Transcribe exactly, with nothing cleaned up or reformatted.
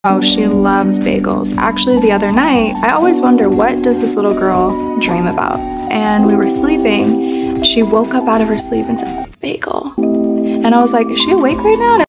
Oh, she loves bagels. Actually, the other night, I always wonder, what does this little girl dream about? And we were sleeping. She woke up out of her sleep and said, bagel. And I was like, is she awake right now?